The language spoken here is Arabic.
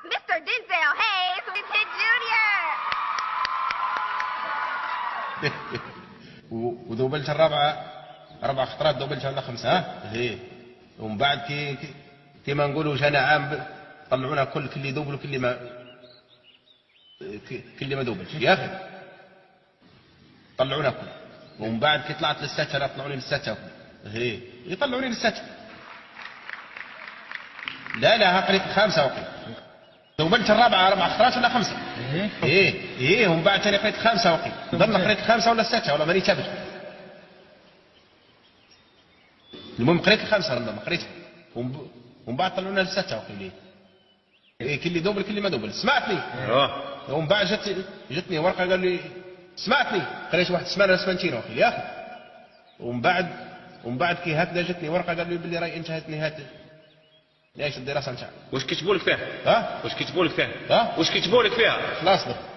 Mr. Denzel Hayes with his junior. ودوبلت الرابعة 4 خطرات دوبلتها ولا 5 ها؟ ايه. ومن بعد كيما نقولوا جانا عام طلعونا كل اللي دوبل وكل اللي ما دوبلش يا اخي. طلعونا كل. ومن بعد كي طلعت للستة طلعوني للستة. ايه يطلعوني للستة. لا قريت 5 وقيت. دوبلت الرابعة 4 خطرات ولا 5. ايه ومن بعد ثاني قريت 5 وقيت. ضل قريت 5 ولا 6 والله ماني ثابت. المهم قريت 5 ما قريتها. ومن بعد طلعونا للستة وقيت. ايه كل دوبل كل ما دوبل سمعتني. ومن بعد جتني ورقة قال لي سمعتني قريت 1 سمانة سمنتين وقيت يا اخي. ومن بعد كي هكذا جتني ورقة قال لي باللي راي انتهت نهاية الدراسة نتاعك. واش كتبوا لك فيها؟ ها؟ واش كتبوا لك فيها؟ واش كتبوا لك فيها؟ خلاص